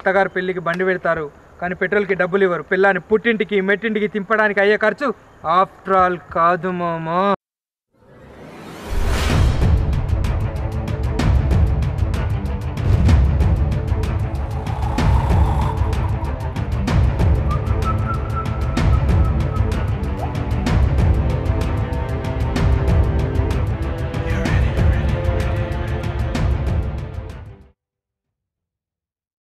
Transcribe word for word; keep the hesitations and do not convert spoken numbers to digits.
అత్తగారు పెళ్ళికి బండి పెడతారు కానీ పెట్రోల్కి డబ్బులు ఇవ్వరు. పిల్లాన్ని పుట్టింటికి మెట్టింటికి తింపడానికి అయ్యే ఖర్చు ఆఫ్టర్ ఆల్ కాదు మామా.